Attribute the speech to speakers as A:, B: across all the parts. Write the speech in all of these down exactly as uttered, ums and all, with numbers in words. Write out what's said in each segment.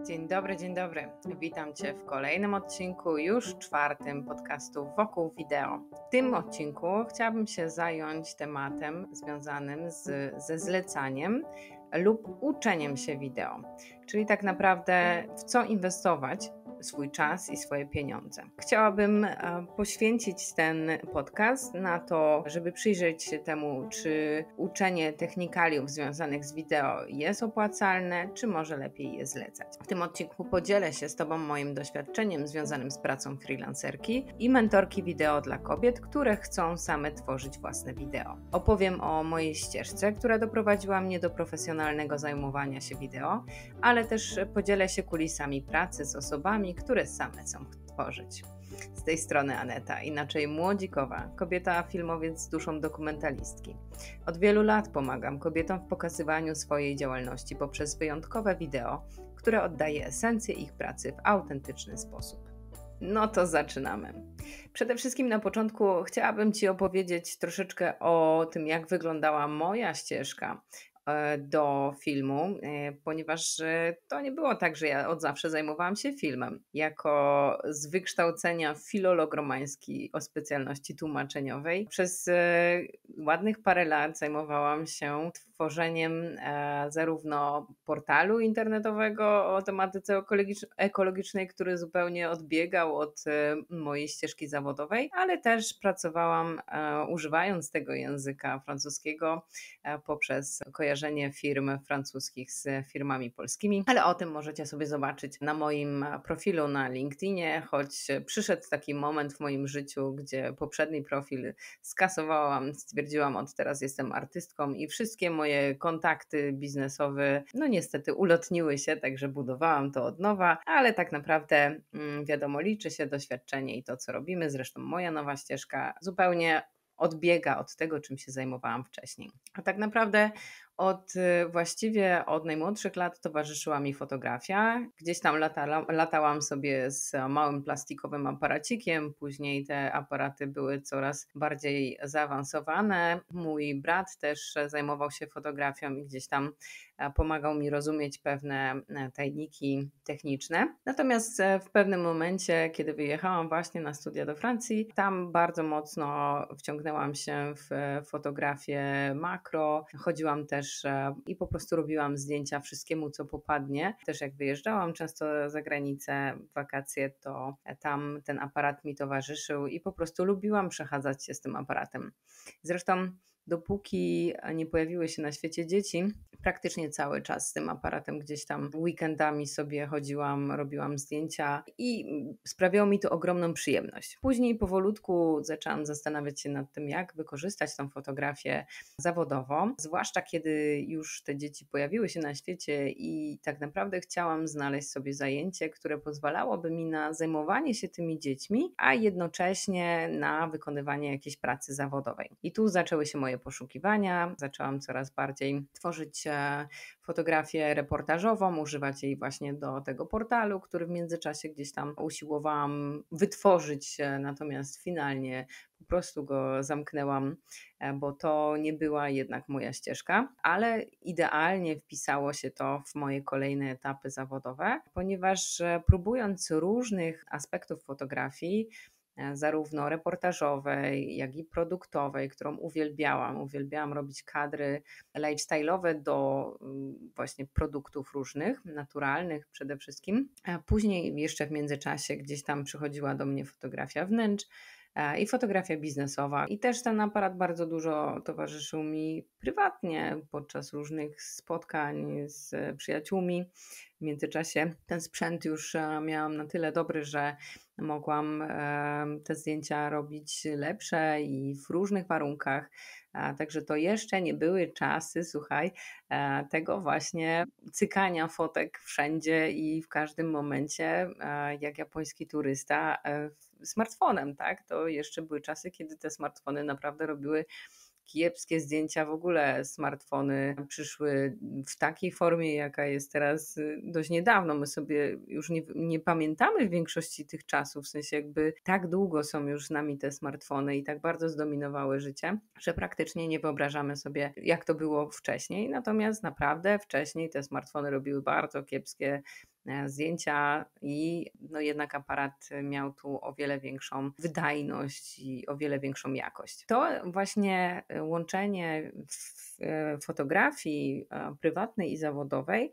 A: Dzień dobry, dzień dobry. Witam Cię w kolejnym odcinku, już czwartym podcastu Wokół Wideo. W tym odcinku chciałabym się zająć tematem związanym z, ze zlecaniem lub uczeniem się wideo, czyli tak naprawdę w co inwestować swój czas i swoje pieniądze. Chciałabym poświęcić ten podcast na to, żeby przyjrzeć się temu, czy uczenie technikaliów związanych z wideo jest opłacalne, czy może lepiej je zlecać. W tym odcinku podzielę się z Tobą moim doświadczeniem związanym z pracą freelancerki i mentorki wideo dla kobiet, które chcą same tworzyć własne wideo. Opowiem o mojej ścieżce, która doprowadziła mnie do profesjonalnego zajmowania się wideo, ale też podzielę się kulisami pracy z osobami, które same chcą tworzyć. Z tej strony Aneta, inaczej Młodzikowa, kobieta filmowiec z duszą dokumentalistki. Od wielu lat pomagam kobietom w pokazywaniu swojej działalności poprzez wyjątkowe wideo, które oddaje esencję ich pracy w autentyczny sposób. No to zaczynamy. Przede wszystkim na początku chciałabym Ci opowiedzieć troszeczkę o tym, jak wyglądała moja ścieżka do filmu, ponieważ to nie było tak, że ja od zawsze zajmowałam się filmem. Jako z wykształcenia filolog romański o specjalności tłumaczeniowej przez ładnych parę lat zajmowałam się tworzeniem zarówno portalu internetowego o tematyce ekologicznej, który zupełnie odbiegał od mojej ścieżki zawodowej, ale też pracowałam używając tego języka francuskiego poprzez kojarzenie firm francuskich z firmami polskimi, ale o tym możecie sobie zobaczyć na moim profilu na LinkedInie, choć przyszedł taki moment w moim życiu, gdzie poprzedni profil skasowałam, stwierdziłam, od teraz jestem artystką i wszystkie moje kontakty biznesowe no niestety ulotniły się, także budowałam to od nowa, ale tak naprawdę wiadomo, liczy się doświadczenie i to, co robimy. Zresztą moja nowa ścieżka zupełnie odbiega od tego, czym się zajmowałam wcześniej. A tak naprawdę od właściwie od najmłodszych lat towarzyszyła mi fotografia. Gdzieś tam lata, latałam sobie z małym plastikowym aparacikiem, później te aparaty były coraz bardziej zaawansowane. Mój brat też zajmował się fotografią i gdzieś tam pomagał mi rozumieć pewne tajniki techniczne. Natomiast w pewnym momencie, kiedy wyjechałam właśnie na studia do Francji, tam bardzo mocno wciągnęłam się w fotografię makro. Chodziłam też i po prostu robiłam zdjęcia wszystkiemu, co popadnie. Też jak wyjeżdżałam często za granicę w wakacje, to tam ten aparat mi towarzyszył i po prostu lubiłam przechadzać się z tym aparatem. Zresztą dopóki nie pojawiły się na świecie dzieci, praktycznie cały czas z tym aparatem gdzieś tam weekendami sobie chodziłam, robiłam zdjęcia i sprawiało mi to ogromną przyjemność. Później powolutku zaczęłam zastanawiać się nad tym, jak wykorzystać tą fotografię zawodowo, zwłaszcza kiedy już te dzieci pojawiły się na świecie i tak naprawdę chciałam znaleźć sobie zajęcie, które pozwalałoby mi na zajmowanie się tymi dziećmi, a jednocześnie na wykonywanie jakiejś pracy zawodowej. I tu zaczęły się moje poszukiwania, zaczęłam coraz bardziej tworzyć fotografię reportażową, używać jej właśnie do tego portalu, który w międzyczasie gdzieś tam usiłowałam wytworzyć, natomiast finalnie po prostu go zamknęłam, bo to nie była jednak moja ścieżka, ale idealnie wpisało się to w moje kolejne etapy zawodowe, ponieważ próbując różnych aspektów fotografii, zarówno reportażowej, jak i produktowej, którą uwielbiałam. Uwielbiałam robić kadry lifestyle'owe do właśnie produktów różnych, naturalnych przede wszystkim. A później jeszcze w międzyczasie gdzieś tam przychodziła do mnie fotografia wnętrz i fotografia biznesowa. I też ten aparat bardzo dużo towarzyszył mi prywatnie podczas różnych spotkań z przyjaciółmi. W międzyczasie ten sprzęt już miałam na tyle dobry, że mogłam te zdjęcia robić lepsze i w różnych warunkach. Także to jeszcze nie były czasy, słuchaj, tego właśnie cykania fotek wszędzie i w każdym momencie, jak japoński turysta, smartfonem, tak? To jeszcze były czasy, kiedy te smartfony naprawdę robiły kiepskie zdjęcia. W ogóle smartfony przyszły w takiej formie, jaka jest teraz dość niedawno. My sobie już nie, nie pamiętamy w większości tych czasów, w sensie jakby tak długo są już z nami te smartfony i tak bardzo zdominowały życie, że praktycznie nie wyobrażamy sobie, jak to było wcześniej. Natomiast naprawdę wcześniej te smartfony robiły bardzo kiepskie zdjęcia i no jednak aparat miał tu o wiele większą wydajność i o wiele większą jakość. To właśnie łączenie fotografii prywatnej i zawodowej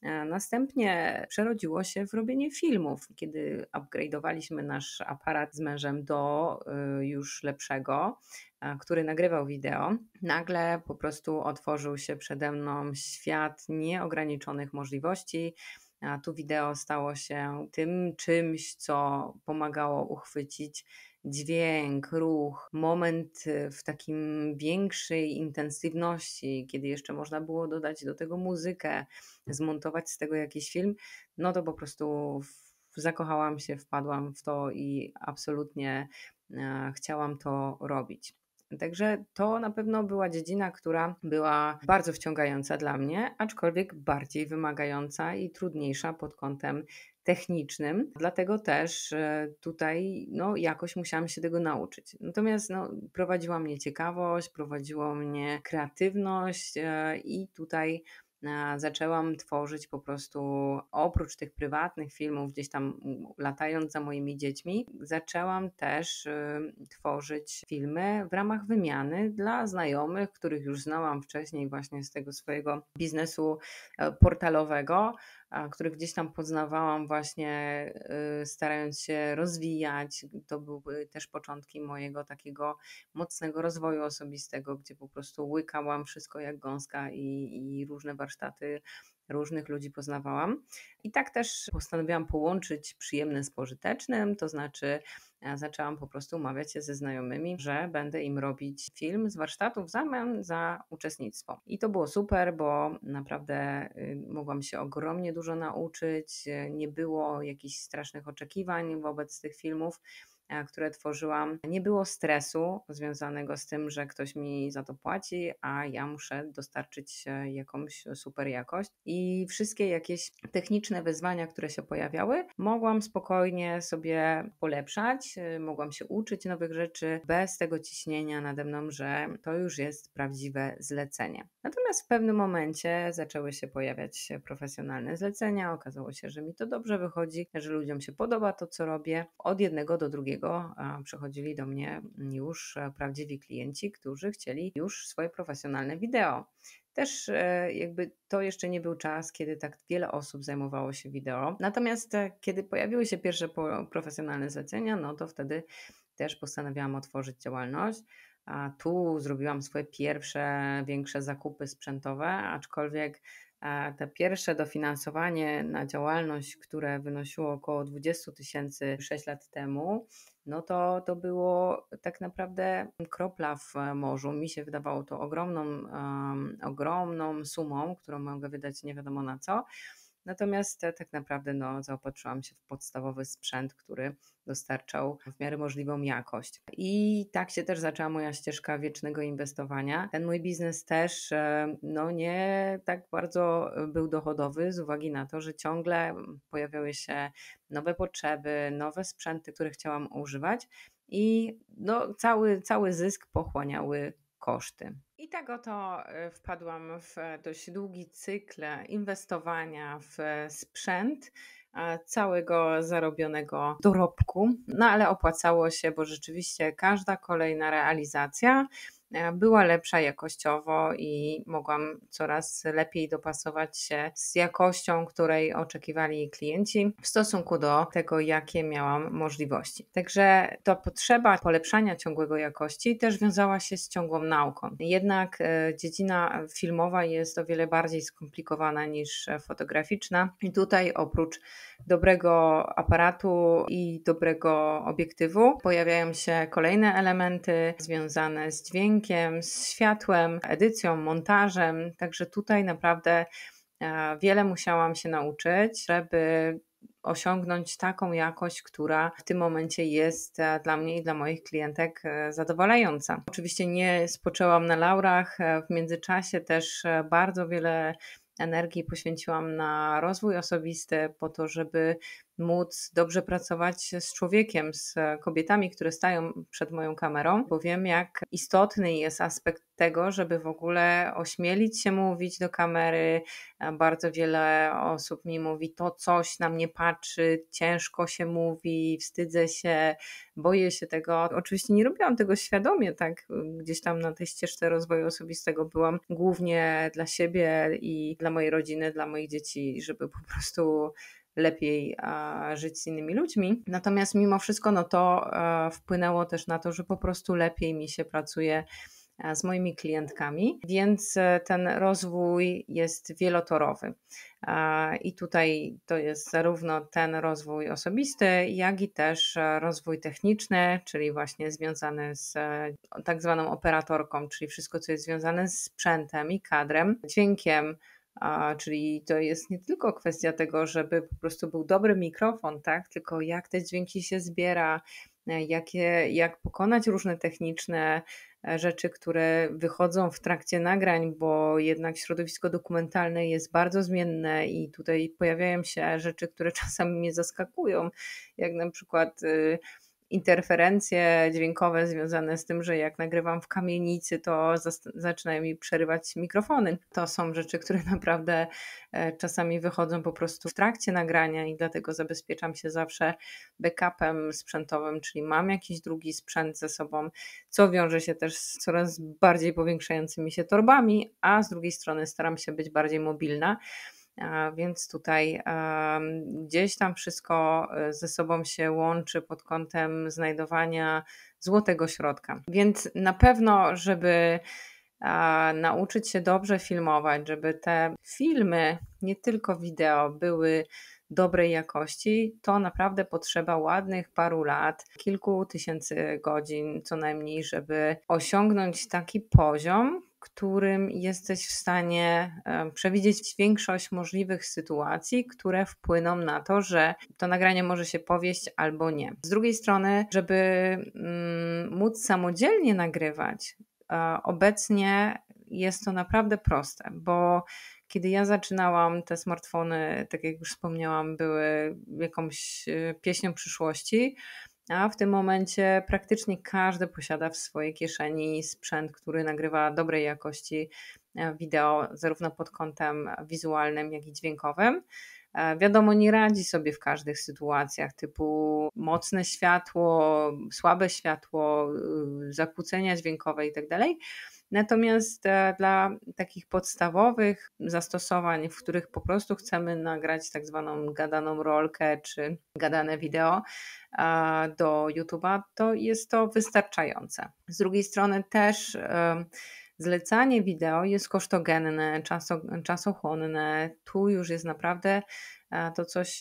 A: następnie przerodziło się w robienie filmów. Kiedy upgrade'owaliśmy nasz aparat z mężem do już lepszego, który nagrywał wideo, nagle po prostu otworzył się przede mną świat nieograniczonych możliwości. A tu wideo stało się tym czymś, co pomagało uchwycić dźwięk, ruch, moment w takim większej intensywności, kiedy jeszcze można było dodać do tego muzykę, zmontować z tego jakiś film, no to po prostu zakochałam się, wpadłam w to i absolutnie chciałam to robić. Także to na pewno była dziedzina, która była bardzo wciągająca dla mnie, aczkolwiek bardziej wymagająca i trudniejsza pod kątem technicznym. Dlatego też tutaj no, jakoś musiałam się tego nauczyć. Natomiast no, prowadziła mnie ciekawość, prowadziła mnie kreatywność i tutaj zaczęłam tworzyć po prostu oprócz tych prywatnych filmów, gdzieś tam latając za moimi dziećmi, zaczęłam też tworzyć filmy w ramach wymiany dla znajomych, których już znałam wcześniej właśnie z tego swojego biznesu portalowego, których gdzieś tam poznawałam właśnie starając się rozwijać. To były też początki mojego takiego mocnego rozwoju osobistego, gdzie po prostu łykałam wszystko jak gąska i, i różne warsztaty różnych ludzi poznawałam. I tak też postanowiłam połączyć przyjemne z pożytecznym, to znaczy zaczęłam po prostu umawiać się ze znajomymi, że będę im robić film z warsztatu w zamian za uczestnictwo. I to było super, bo naprawdę mogłam się ogromnie dużo nauczyć, nie było jakichś strasznych oczekiwań wobec tych filmów, które tworzyłam. Nie było stresu związanego z tym, że ktoś mi za to płaci, a ja muszę dostarczyć jakąś super jakość. I wszystkie jakieś techniczne wyzwania, które się pojawiały, mogłam spokojnie sobie polepszać, mogłam się uczyć nowych rzeczy bez tego ciśnienia nade mną, że to już jest prawdziwe zlecenie. Natomiast w pewnym momencie zaczęły się pojawiać profesjonalne zlecenia. Okazało się, że mi to dobrze wychodzi, że ludziom się podoba to, co robię. Od jednego do drugiego przychodzili do mnie już prawdziwi klienci, którzy chcieli już swoje profesjonalne wideo. Też jakby to jeszcze nie był czas, kiedy tak wiele osób zajmowało się wideo. Natomiast kiedy pojawiły się pierwsze profesjonalne zlecenia, no to wtedy też postanowiłam otworzyć działalność. A tu zrobiłam swoje pierwsze, większe zakupy sprzętowe, aczkolwiek te pierwsze dofinansowanie na działalność, które wynosiło około dwadzieścia tysięcy sześć lat temu, no to, to było tak naprawdę kropla w morzu. Mi się wydawało to ogromną, um, ogromną sumą, którą mogę wydać nie wiadomo na co. Natomiast tak naprawdę no, zaopatrzyłam się w podstawowy sprzęt, który dostarczał w miarę możliwą jakość. I tak się też zaczęła moja ścieżka wiecznego inwestowania. Ten mój biznes też no, nie tak bardzo był dochodowy z uwagi na to, że ciągle pojawiały się nowe potrzeby, nowe sprzęty, które chciałam używać i no, cały, cały zysk pochłaniały koszty. I tak oto wpadłam w dość długi cykl inwestowania w sprzęt, całego zarobionego dorobku, no ale opłacało się, bo rzeczywiście każda kolejna realizacja była lepsza jakościowo i mogłam coraz lepiej dopasować się z jakością, której oczekiwali klienci w stosunku do tego, jakie miałam możliwości. Także to potrzeba polepszania ciągłego jakości też wiązała się z ciągłą nauką. Jednak dziedzina filmowa jest o wiele bardziej skomplikowana niż fotograficzna i tutaj oprócz dobrego aparatu i dobrego obiektywu pojawiają się kolejne elementy związane z dźwiękiem, z światłem, edycją, montażem. Także tutaj naprawdę wiele musiałam się nauczyć, żeby osiągnąć taką jakość, która w tym momencie jest dla mnie i dla moich klientek zadowalająca. Oczywiście nie spoczęłam na laurach, w międzyczasie też bardzo wiele energii poświęciłam na rozwój osobisty po to, żeby móc dobrze pracować z człowiekiem, z kobietami, które stają przed moją kamerą, bo wiem, jak istotny jest aspekt tego, żeby w ogóle ośmielić się mówić do kamery. Bardzo wiele osób mi mówi, to coś na mnie patrzy, ciężko się mówi, wstydzę się, boję się tego. Oczywiście nie robiłam tego świadomie, tak, gdzieś tam na tej ścieżce rozwoju osobistego byłam głównie dla siebie i dla mojej rodziny, dla moich dzieci, żeby po prostu lepiej a, żyć z innymi ludźmi. Natomiast mimo wszystko no to a, wpłynęło też na to, że po prostu lepiej mi się pracuje z moimi klientkami, więc ten rozwój jest wielotorowy. I tutaj to jest zarówno ten rozwój osobisty, jak i też rozwój techniczny, czyli właśnie związany z tak zwaną operatorką, czyli wszystko, co jest związane z sprzętem i kadrem, dźwiękiem, a, czyli to jest nie tylko kwestia tego, żeby po prostu był dobry mikrofon, tak? Tylko jak te dźwięki się zbiera, jakie, jak pokonać różne techniczne rzeczy, które wychodzą w trakcie nagrań, bo jednak środowisko dokumentalne jest bardzo zmienne i tutaj pojawiają się rzeczy, które czasami mnie zaskakują, jak na przykład y, interferencje dźwiękowe związane z tym, że jak nagrywam w kamienicy, to zas- zaczynają mi przerywać mikrofony. To są rzeczy, które naprawdę e, czasami wychodzą po prostu w trakcie nagrania i dlatego zabezpieczam się zawsze backupem sprzętowym, czyli mam jakiś drugi sprzęt ze sobą, co wiąże się też z coraz bardziej powiększającymi się torbami, a z drugiej strony staram się być bardziej mobilna. A więc tutaj um, gdzieś tam wszystko ze sobą się łączy pod kątem znajdowania złotego środka. Więc na pewno, żeby a, nauczyć się dobrze filmować, żeby te filmy, nie tylko wideo, były dobrej jakości, to naprawdę potrzeba ładnych paru lat, kilku tysięcy godzin co najmniej, żeby osiągnąć taki poziom, którym jesteś w stanie przewidzieć większość możliwych sytuacji, które wpłyną na to, że to nagranie może się powieść albo nie. Z drugiej strony, żeby mm, móc samodzielnie nagrywać, obecnie jest to naprawdę proste, bo kiedy ja zaczynałam, te smartfony, tak jak już wspomniałam, były jakąś pieśnią przyszłości, a w tym momencie praktycznie każdy posiada w swojej kieszeni sprzęt, który nagrywa dobrej jakości wideo, zarówno pod kątem wizualnym, jak i dźwiękowym. Wiadomo, nie radzi sobie w każdych sytuacjach, typu mocne światło, słabe światło, zakłócenia dźwiękowe itd. Natomiast dla takich podstawowych zastosowań, w których po prostu chcemy nagrać tak zwaną gadaną rolkę czy gadane wideo do YouTube'a, to jest to wystarczające. Z drugiej strony też zlecanie wideo jest kosztogenne, czaso, czasochłonne. Tu już jest naprawdę to coś,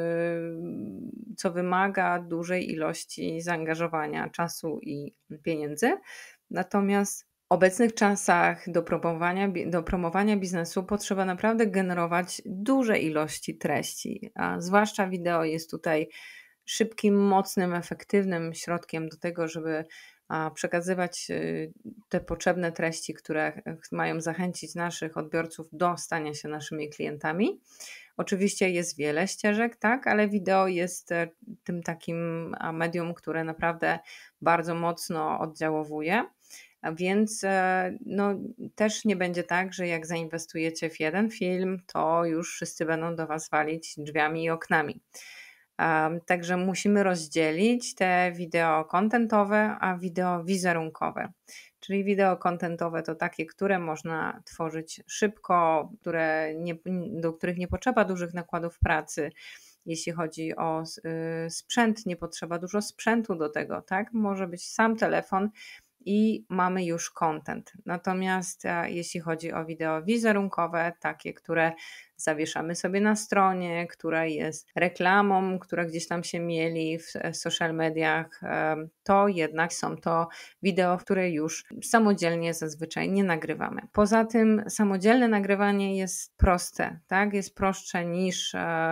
A: co wymaga dużej ilości zaangażowania czasu i pieniędzy. Natomiast w obecnych czasach do promowania, do promowania biznesu potrzeba naprawdę generować duże ilości treści, a zwłaszcza wideo jest tutaj szybkim, mocnym, efektywnym środkiem do tego, żeby przekazywać te potrzebne treści, które mają zachęcić naszych odbiorców do stania się naszymi klientami. Oczywiście jest wiele ścieżek, tak, ale wideo jest tym takim medium, które naprawdę bardzo mocno oddziałuje. Więc no, też nie będzie tak, że jak zainwestujecie w jeden film, to już wszyscy będą do Was walić drzwiami i oknami. Um, także musimy rozdzielić te wideo kontentowe, a wideo wizerunkowe. Czyli wideo kontentowe to takie, które można tworzyć szybko, które nie, do których nie potrzeba dużych nakładów pracy. Jeśli chodzi o y, sprzęt, nie potrzeba dużo sprzętu do tego, tak? Może być sam telefon i mamy już content. Natomiast jeśli chodzi o wideo wizerunkowe, takie, które zawieszamy sobie na stronie, która jest reklamą, która gdzieś tam się mieli w social mediach, to jednak są to wideo, które już samodzielnie zazwyczaj nie nagrywamy. Poza tym samodzielne nagrywanie jest proste, tak? Jest prostsze niż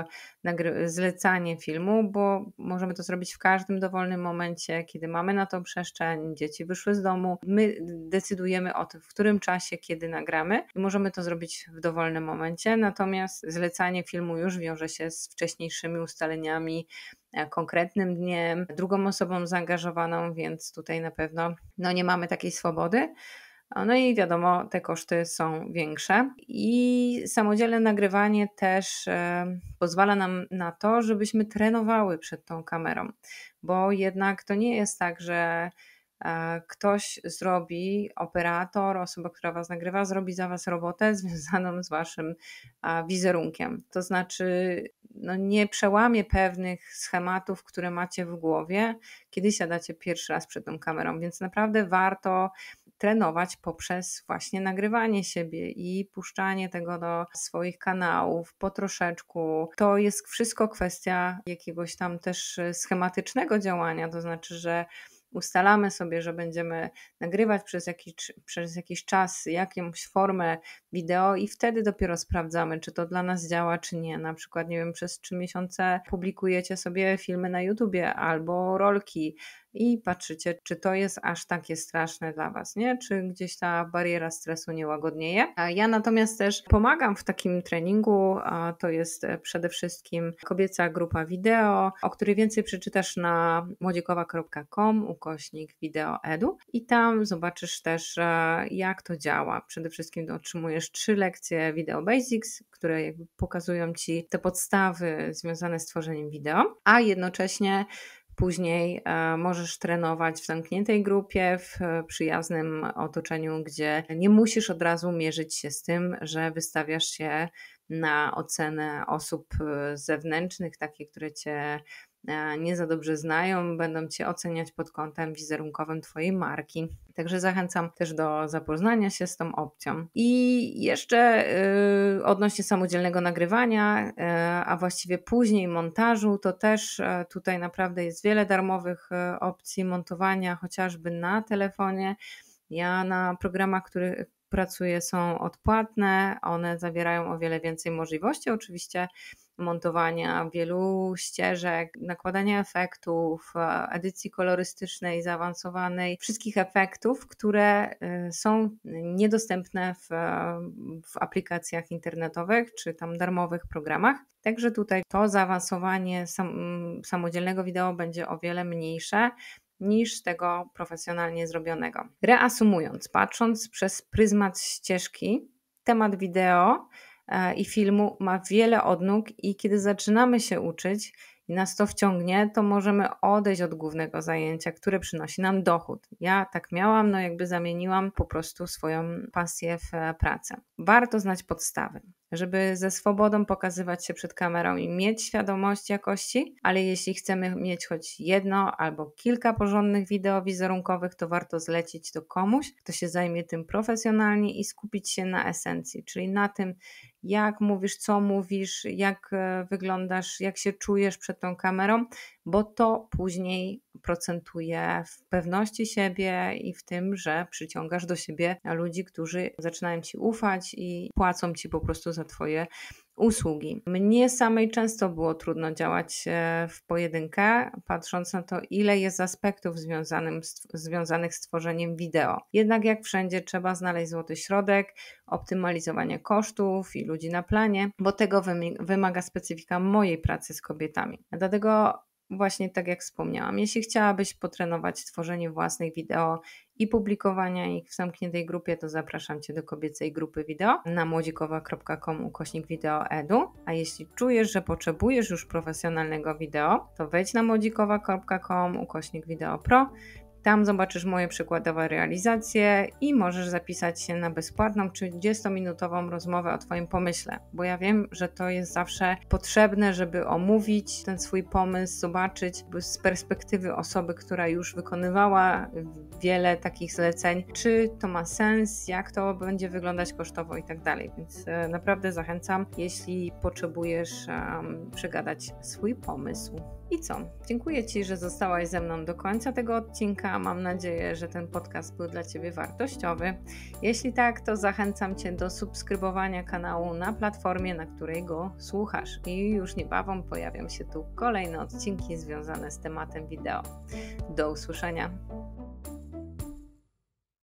A: zlecanie filmu, bo możemy to zrobić w każdym dowolnym momencie, kiedy mamy na to przestrzeń, dzieci wyszły z domu, my decydujemy o tym, w którym czasie, kiedy nagramy i możemy to zrobić w dowolnym momencie, natomiast zlecanie filmu już wiąże się z wcześniejszymi ustaleniami, konkretnym dniem, drugą osobą zaangażowaną, więc tutaj na pewno no, nie mamy takiej swobody. No i wiadomo, te koszty są większe i samodzielne nagrywanie też e, pozwala nam na to, żebyśmy trenowały przed tą kamerą, bo jednak to nie jest tak, że e, ktoś zrobi, operator, osoba, która Was nagrywa, zrobi za Was robotę związaną z Waszym e, wizerunkiem. To znaczy, no nie przełamie pewnych schematów, które macie w głowie, kiedy siadacie pierwszy raz przed tą kamerą, więc naprawdę warto trenować poprzez właśnie nagrywanie siebie i puszczanie tego do swoich kanałów po troszeczku. To jest wszystko kwestia jakiegoś tam też schematycznego działania, to znaczy, że ustalamy sobie, że będziemy nagrywać przez jakiś, przez jakiś czas jakąś formę wideo i wtedy dopiero sprawdzamy, czy to dla nas działa, czy nie. Na przykład, nie wiem, przez trzy miesiące publikujecie sobie filmy na YouTubie albo rolki i patrzycie, czy to jest aż takie straszne dla Was, nie? Czy gdzieś ta bariera stresu nie łagodnieje. A ja natomiast też pomagam w takim treningu, a to jest przede wszystkim kobieca grupa wideo, o której więcej przeczytasz na młodziekowa kropka com ukośnik wideo edu i tam zobaczysz też, jak to działa. Przede wszystkim otrzymujesz trzy lekcje Video Basics, które jakby pokazują Ci te podstawy związane z tworzeniem wideo, a jednocześnie później e, możesz trenować w zamkniętej grupie, w e, przyjaznym otoczeniu, gdzie nie musisz od razu mierzyć się z tym, że wystawiasz się na ocenę osób e, zewnętrznych, takie, które Cię e, nie za dobrze znają, będą Cię oceniać pod kątem wizerunkowym Twojej marki. Także zachęcam też do zapoznania się z tą opcją. I jeszcze yy, odnośnie samodzielnego nagrywania, yy, a właściwie później montażu, to też yy, tutaj naprawdę jest wiele darmowych yy, opcji montowania, chociażby na telefonie. Ja na programach, których pracuję, są odpłatne, one zawierają o wiele więcej możliwości, oczywiście montowania wielu ścieżek, nakładania efektów, edycji kolorystycznej, zaawansowanej, wszystkich efektów, które są niedostępne w, w aplikacjach internetowych czy tam darmowych programach. Także tutaj to zaawansowanie sam, samodzielnego wideo będzie o wiele mniejsze niż tego profesjonalnie zrobionego. Reasumując, patrząc przez pryzmat ścieżki, temat wideo i filmu ma wiele odnóg i kiedy zaczynamy się uczyć i nas to wciągnie, to możemy odejść od głównego zajęcia, które przynosi nam dochód. Ja tak miałam, no jakby zamieniłam po prostu swoją pasję w pracę. Warto znać podstawy, żeby ze swobodą pokazywać się przed kamerą i mieć świadomość jakości, ale jeśli chcemy mieć choć jedno albo kilka porządnych wideo wizerunkowych, to warto zlecić to komuś, kto się zajmie tym profesjonalnie i skupić się na esencji, czyli na tym, jak mówisz, co mówisz, jak wyglądasz, jak się czujesz przed tą kamerą, bo to później procentuje w pewności siebie i w tym, że przyciągasz do siebie ludzi, którzy zaczynają Ci ufać i płacą Ci po prostu za Twoje usługi. Mnie samej często było trudno działać w pojedynkę, patrząc na to, ile jest aspektów związanych z, związanych z tworzeniem wideo. Jednak jak wszędzie trzeba znaleźć złoty środek, optymalizowanie kosztów i ludzi na planie, bo tego wymaga specyfika mojej pracy z kobietami. Dlatego właśnie tak jak wspomniałam, jeśli chciałabyś potrenować tworzenie własnych wideo i publikowania ich w zamkniętej grupie, to zapraszam Cię do kobiecej grupy wideo na młodzikowa kropka com ukośnik wideo edu, a jeśli czujesz, że potrzebujesz już profesjonalnego wideo, to wejdź na młodzikowa kropka com ukośnik wideo pro. Tam zobaczysz moje przykładowe realizacje i możesz zapisać się na bezpłatną trzydziestominutową rozmowę o Twoim pomyśle, bo ja wiem, że to jest zawsze potrzebne, żeby omówić ten swój pomysł, zobaczyć z perspektywy osoby, która już wykonywała wiele takich zleceń, czy to ma sens, jak to będzie wyglądać kosztowo i tak dalej. Więc naprawdę zachęcam, jeśli potrzebujesz um, przegadać swój pomysł. I co? Dziękuję Ci, że zostałaś ze mną do końca tego odcinka. Mam nadzieję, że ten podcast był dla Ciebie wartościowy. Jeśli tak, to zachęcam Cię do subskrybowania kanału na platformie, na której go słuchasz. I już niebawem pojawią się tu kolejne odcinki związane z tematem wideo. Do usłyszenia.